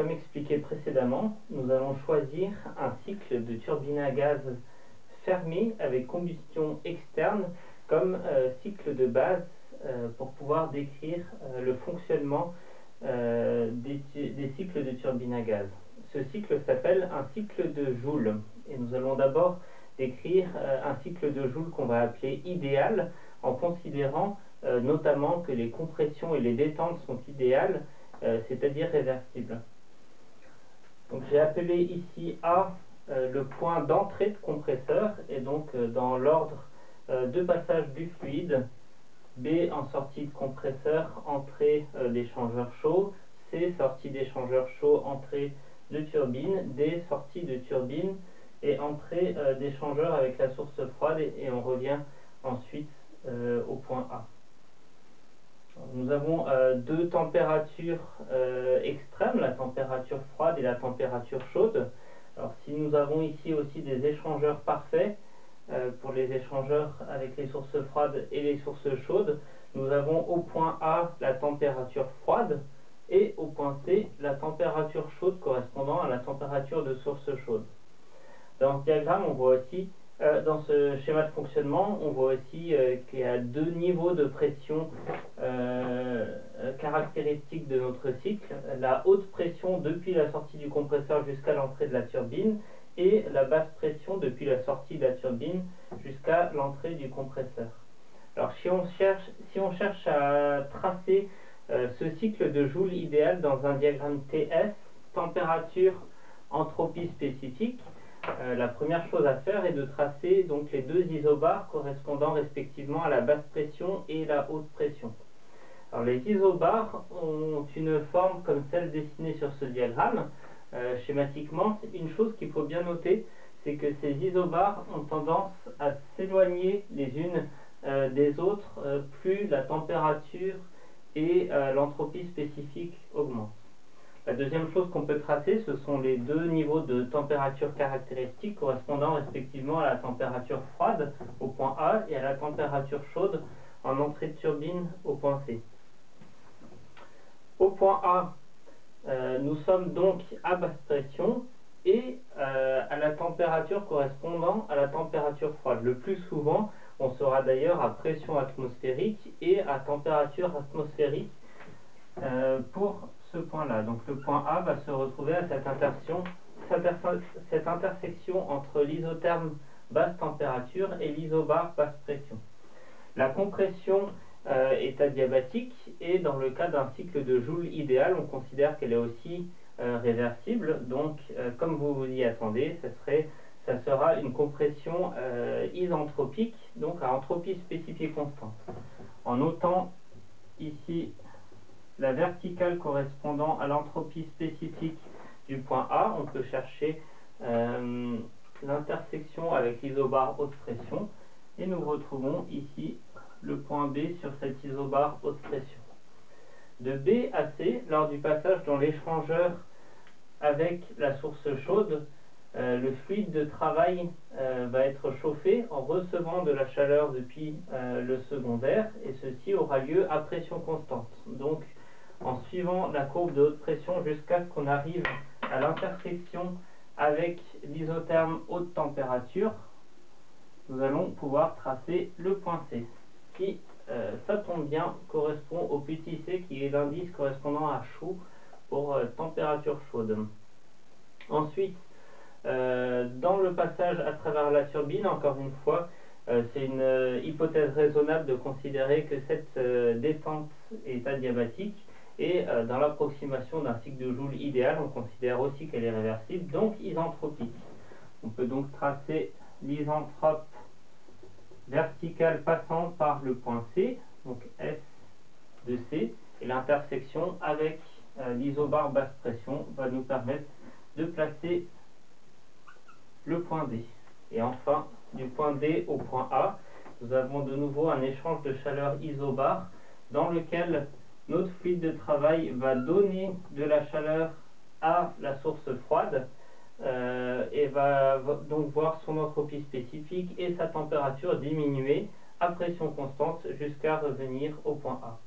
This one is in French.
comme expliqué précédemment, nous allons choisir un cycle de turbine à gaz fermé avec combustion externe comme cycle de base pour pouvoir décrire le fonctionnement des cycles de turbine à gaz. Ce cycle s'appelle un cycle de Joule et nous allons d'abord décrire un cycle de Joule qu'on va appeler idéal en considérant notamment que les compressions et les détentes sont idéales, c'est-à-dire réversibles. Donc j'ai appelé ici A le point d'entrée de compresseur et donc dans l'ordre de passage du fluide, B en sortie de compresseur, entrée d'échangeur chaud, C sortie d'échangeur chaud, entrée de turbine, D sortie de turbine et entrée d'échangeur avec la source froide et on revient ensuite au point A. Nous avons deux températures extrêmes, la température froide et la température chaude. Alors si nous avons ici aussi des échangeurs parfaits, pour les échangeurs avec les sources froides et les sources chaudes, nous avons au point A la température froide et au point C la température chaude correspondant à la température de source chaude. Dans ce diagramme, on voit aussi, dans ce schéma de fonctionnement, on voit aussi qu'il y a deux niveaux de pression caractéristiques de notre cycle. La haute pression depuis la sortie du compresseur jusqu'à l'entrée de la turbine et la basse pression depuis la sortie de la turbine jusqu'à l'entrée du compresseur. Alors si on cherche à tracer ce cycle de Joule idéal dans un diagramme TS, température, entropie spécifique, la première chose à faire est de tracer donc les deux isobars correspondant respectivement à la basse pression et la haute pression. Alors les isobars ont une forme comme celle dessinée sur ce diagramme. Schématiquement, une chose qu'il faut bien noter, c'est que ces isobars ont tendance à s'éloigner les unes des autres plus la température et l'entropie spécifique augmentent. La deuxième chose qu'on peut tracer, ce sont les deux niveaux de température caractéristiques correspondant respectivement à la température froide au point A et à la température chaude en entrée de turbine au point C. Au point A, nous sommes donc à basse pression et à la température correspondant à la température froide. Le plus souvent, on sera d'ailleurs à pression atmosphérique et à température atmosphérique pour ce point-là. Donc le point A va se retrouver à cette intersection entre l'isotherme basse température et l'isobar basse pression. La compression est adiabatique et dans le cas d'un cycle de Joule idéal, on considère qu'elle est aussi réversible. Donc comme vous vous y attendez, ça sera une compression isentropique, donc à entropie spécifique constante. En notant ici la verticale correspondant à l'entropie spécifique du point A, on peut chercher l'intersection avec l'isobar haute pression et nous retrouvons ici le point B sur cet isobar haute pression. De B à C, lors du passage dans l'échangeur avec la source chaude, le fluide de travail va être chauffé en recevant de la chaleur depuis le secondaire et ceci aura lieu à pression constante. Donc en suivant la courbe de haute pression jusqu'à ce qu'on arrive à l'intersection avec l'isotherme haute température, nous allons pouvoir tracer le point C, qui, ça tombe bien, correspond au petit c qui est l'indice correspondant à chaud pour température chaude. Ensuite, dans le passage à travers la turbine, encore une fois, c'est une hypothèse raisonnable de considérer que cette détente est adiabatique et dans l'approximation d'un cycle de Joule idéal, on considère aussi qu'elle est réversible, donc isentropique. On peut donc tracer l'isentrope verticale passant par le point C, donc S de C, et l'intersection avec l'isobar basse pression va nous permettre de placer le point D. Et enfin, du point D au point A, nous avons de nouveau un échange de chaleur isobar dans lequel notre fluide de travail va donner de la chaleur à la source froide et va donc voir son entropie spécifique et sa température diminuer à pression constante jusqu'à revenir au point A.